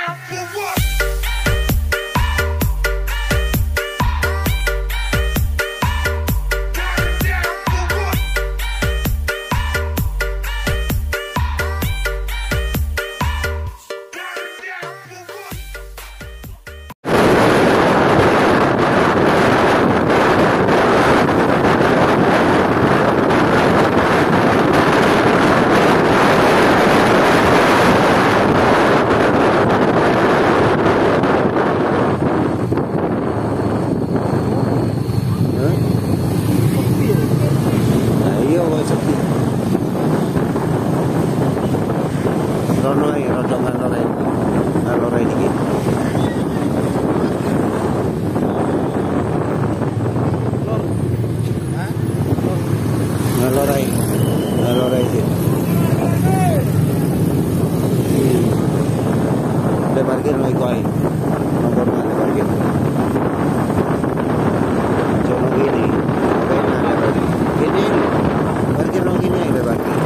Ngalorai sih. Udah parkir lo ikoi. Motor mana parkir? Coba gini. Gini. Parkir lo gini udah parkir.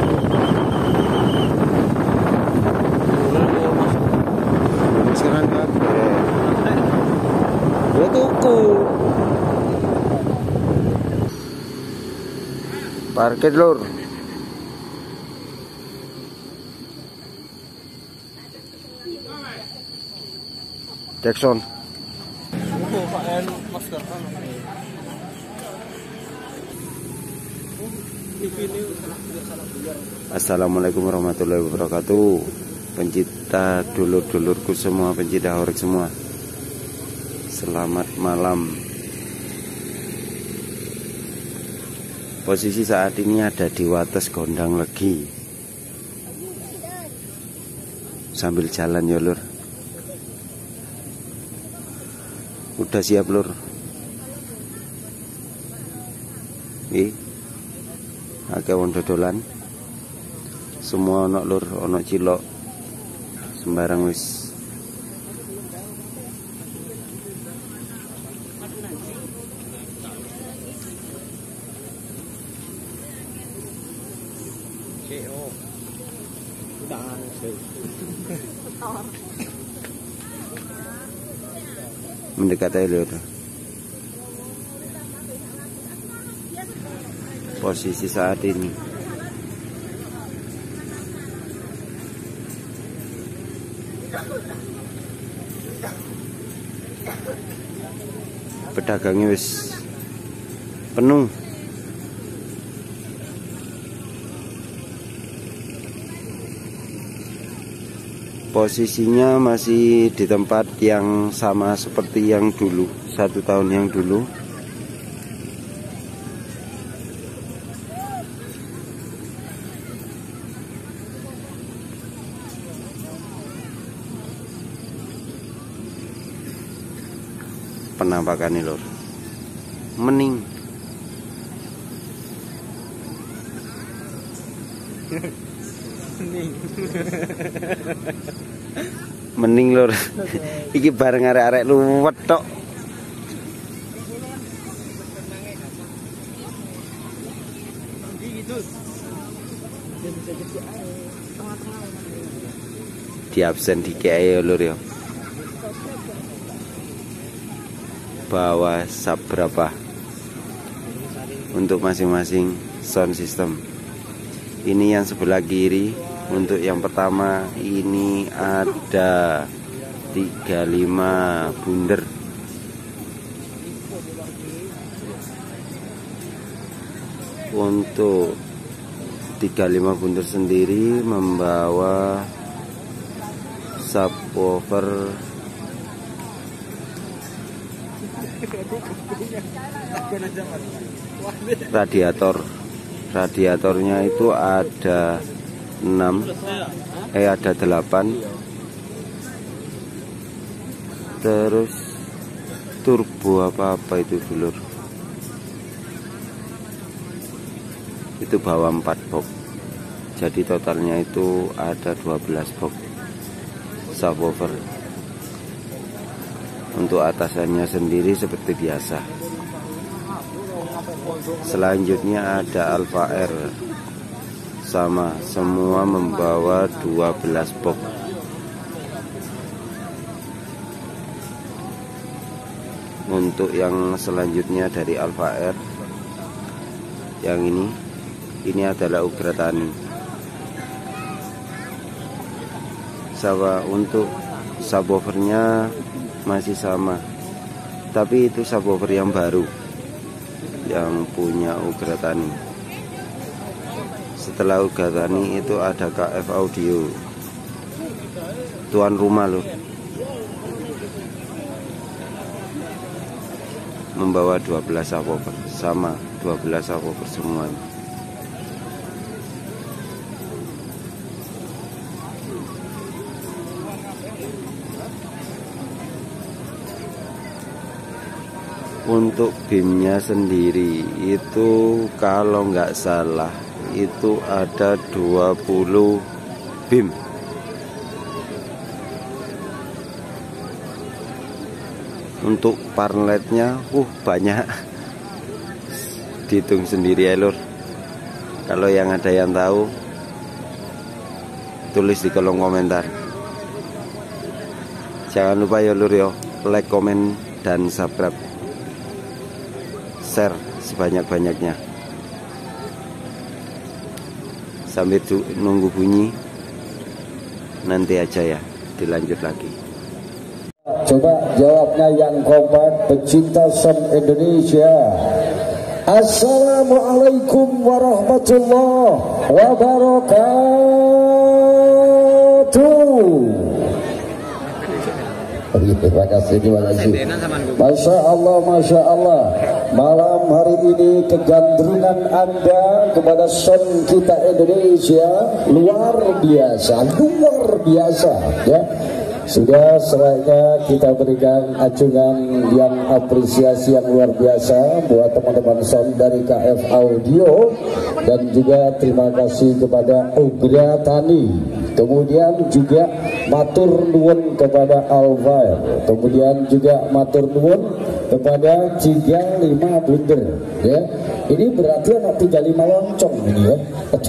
Sekarang kan. Gua tuku. Parkir lur. Jackson. Assalamualaikum warahmatullahi wabarakatuh. Pencinta dulur-dulurku semua, pencinta horeg semua, selamat malam. Posisi saat ini ada di Wates Gondang Legi. Sambil jalan ya lur. Udah siap lur? Akeh wong dodolan. Semua ono lur, ono cilok. Sembarang wis. Mendekat aja lur. Posisi saat ini pedagangnya wis penuh. Posisinya masih di tempat yang sama seperti yang dulu, 1 tahun yang dulu. Penampakan ini lor, mening. Mening lor. Iki bareng arek-arek luwet tok. Di absen di KE lur ya. Bawa sub berapa untuk masing-masing sound system. Ini yang sebelah kiri. Untuk yang pertama ini ada 35 bunder. Untuk 35 bunder sendiri membawa subwoofer radiatornya itu ada 8, terus turbo apa itu dulur, itu bawa 4 box, jadi totalnya itu ada 12 box subwoofer. Untuk atasannya sendiri seperti biasa. Selanjutnya ada Alfa R, sama semua membawa 12 box. Untuk yang selanjutnya dari Alfa R, yang ini adalah Ugratani. Untuk subwoofernya masih sama, tapi itu subwoofer yang baru yang punya Ugratani. Setelah Ugratani itu ada KF Audio, tuan rumah loh, membawa 12 subwoofer, sama 12 subwoofer semuanya. Untuk BIM-nya sendiri itu kalau nggak salah itu ada 20 BIM. Untuk parletnya banyak, dihitung sendiri ya lur. Kalau yang ada yang tahu, tulis di kolom komentar. Jangan lupa ya lur ya, like, komen, dan subscribe, share sebanyak-banyaknya. Sambil nunggu bunyi, nanti aja ya, dilanjut lagi. Coba jawabnya yang kompak, pecinta sound Indonesia. Assalamualaikum warahmatullahi wabarakatuh. Terima kasih. Masya Allah. Malam hari ini kegandrungan Anda kepada sound kita Indonesia luar biasa ya. Sudah selayaknya kita berikan acungan yang apresiasi yang luar biasa buat teman-teman sound dari KF Audio, dan juga terima kasih kepada Ugratani, kemudian juga matur nuwun kepada Alfa, kemudian juga matur nuwun kepada 35 Bunder ya. Ini berarti anak 35 loncong ini ya.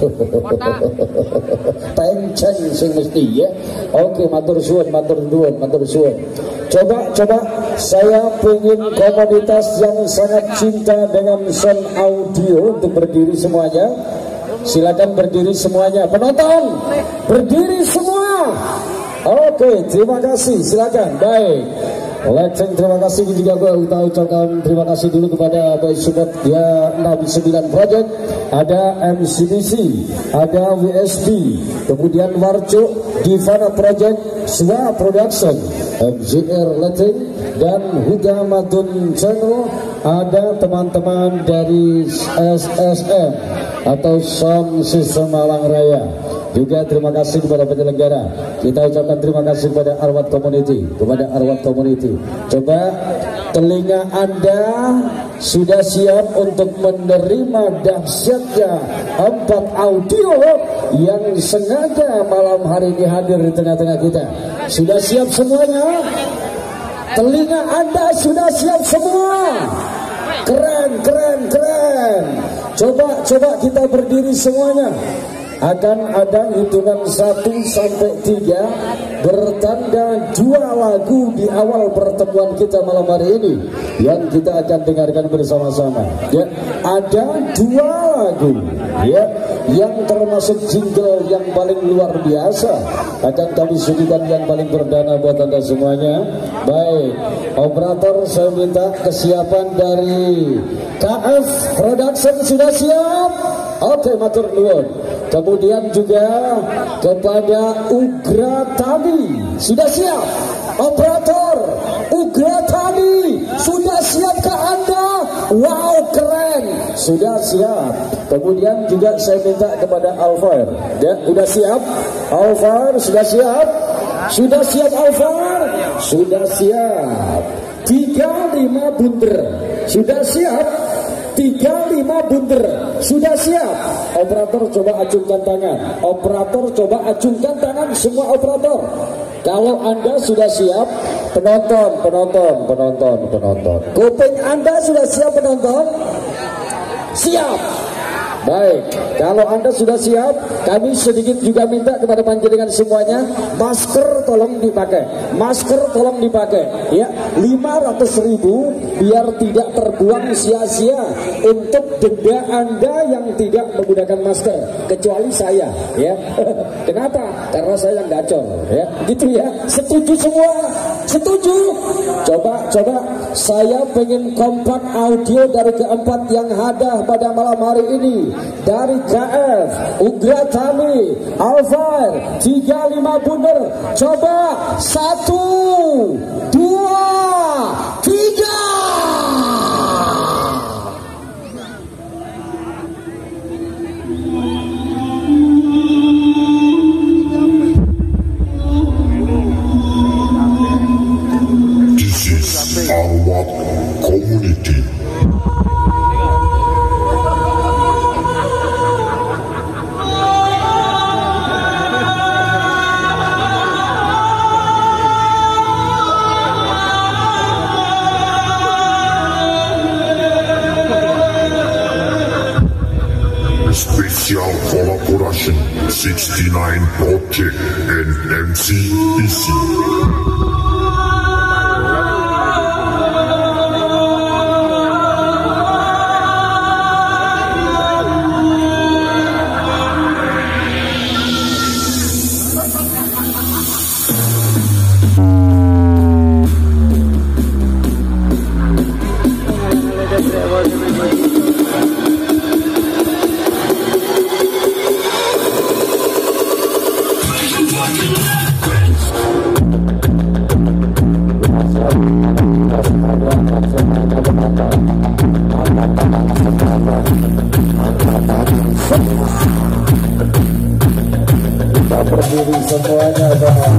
Penceng sing mesti ya. Oke, matur suwun. Coba saya pengen komunitas yang sangat cinta dengan sound audio untuk berdiri semuanya. Silakan berdiri semuanya. Penonton berdiri semua. Oke, terima kasih. Silakan. Baik. Legend, terima kasih juga kita ucapkan terima kasih dulu kepada Baik Support ya, Nabi 9 Project, ada MCDC, ada WSD, kemudian Warco, Divana Project, Swa Production, MJR Legend, dan Hudamadun Channel, ada teman-teman dari SSM atau Sound System Malang Raya. Juga terima kasih kepada penyelenggara. Kita ucapkan terima kasih kepada Arwat Community. Coba telinga Anda sudah siap untuk menerima dahsyatnya 4 audio yang sengaja malam hari ini hadir di tengah-tengah kita. Sudah siap semuanya? Telinga Anda sudah siap semua? Keren. Coba kita berdiri semuanya. Akan ada hitungan 1 sampai 3 bertanda 2 lagu di awal pertemuan kita malam hari ini yang kita akan dengarkan bersama-sama ya. Ada 2 lagu ya, yang termasuk jingle yang paling luar biasa akan kami suguhkan, yang paling perdana buat Anda semuanya. Baik, operator, saya minta kesiapan dari KF Production. Sudah siap? Oke, matur nuwun. Kemudian juga kepada Ugratani, sudah siap? Operator Ugratani, sudah siapkah Anda? Wow, keren, sudah siap. Kemudian juga saya minta kepada Alfa, ya, sudah siap? Alfa, sudah siap? Sudah siap Alfa? Sudah siap. 35 Bunder, sudah siap? 35 Bunder, sudah siap? Operator coba acungkan tangan. Operator coba acungkan tangan, semua operator. Kalau Anda sudah siap, penonton. Kuping Anda sudah siap, penonton? Siap. Baik, kalau Anda sudah siap, kami sedikit juga minta kepada panjenengan semuanya, masker tolong dipakai. Masker tolong dipakai. Ya, 500.000 biar tidak terbuang sia-sia untuk denda Anda yang tidak menggunakan masker, kecuali saya, ya. Kenapa? Karena saya yang gacor, ya. Gitu ya. Setuju semua? Setuju? Coba saya pengen kompak audio dari keempat yang ada pada malam hari ini. Dari KF, Ugratami, Alvar, 35 Bunder. Coba 1, 2, 3. This is our community. Special collaboration 69 Project and MCEC. Kita berdiri semuanya, Bapak.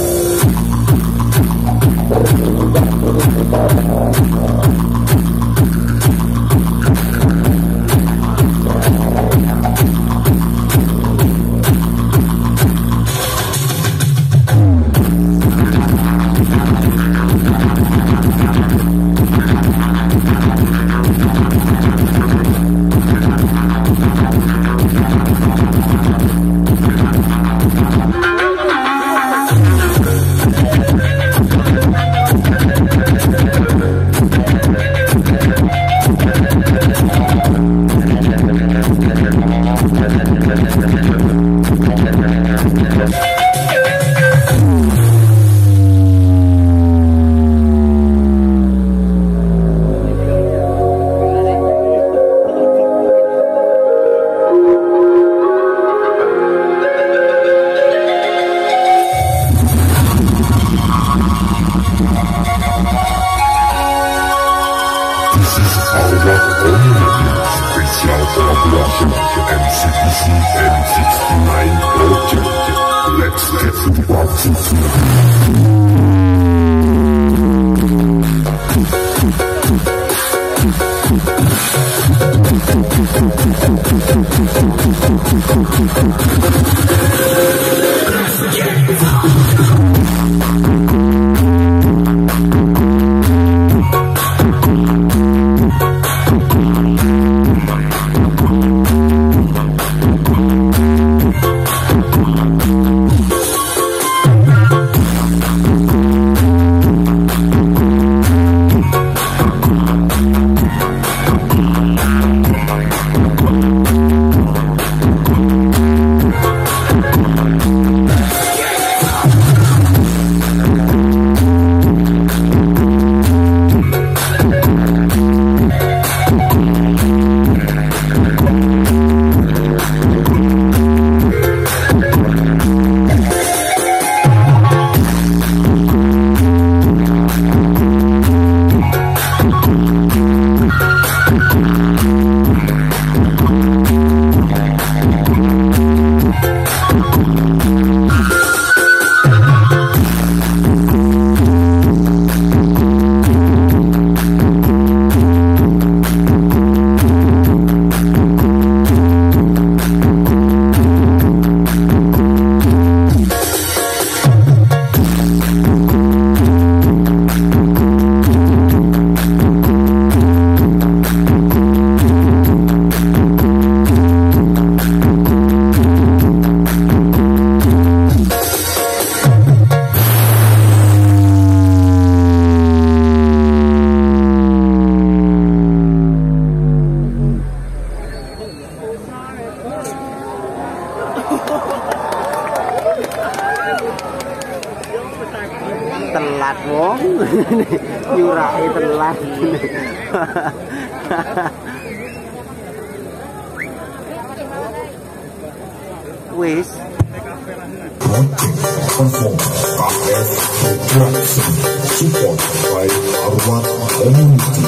Special collaboration MCEC and 69 Project. Let's get to the party. telat wong. Nyurake telat. Wis Perform KF Production support by Arwah Community.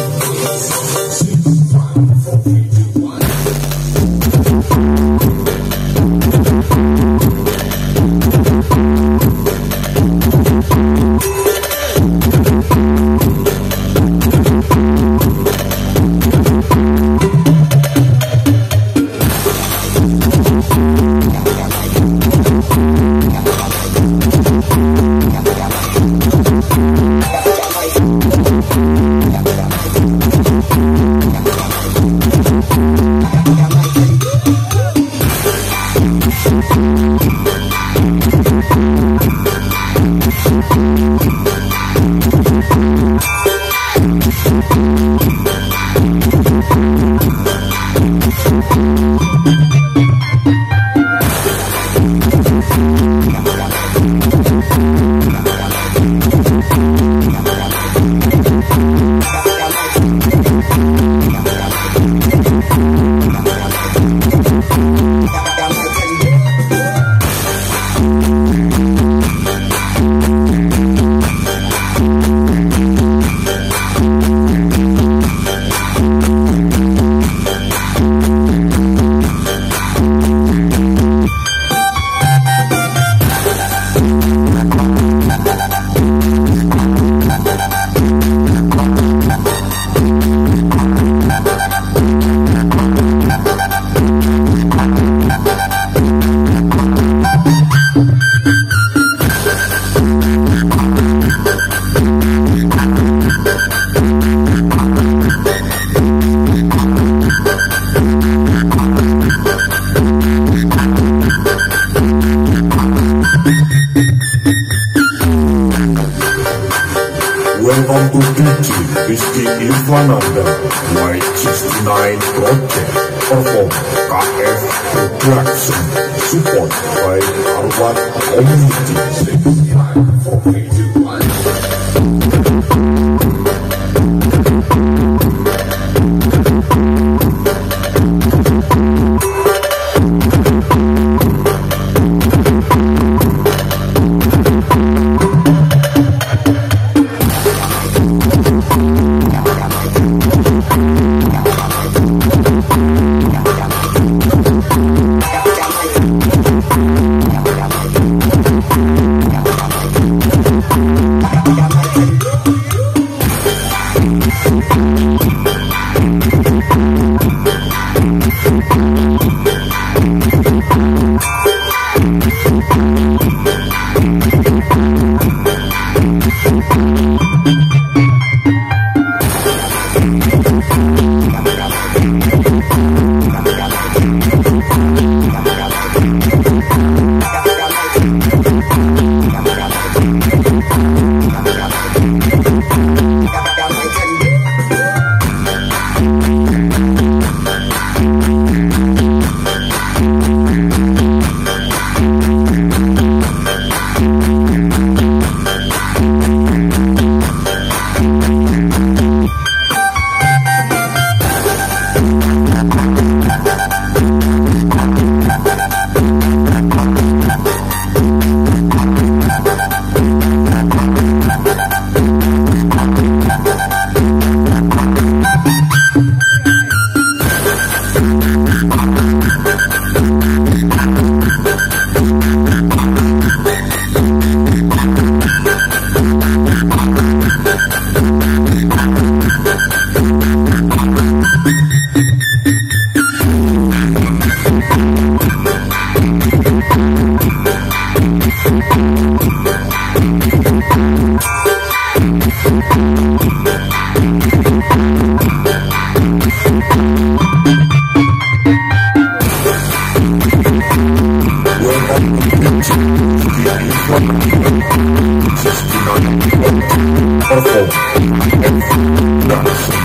Welcome to DJ Rizky Irfananda White 69 Project. Perform KF Production support by Arwah Community. Perform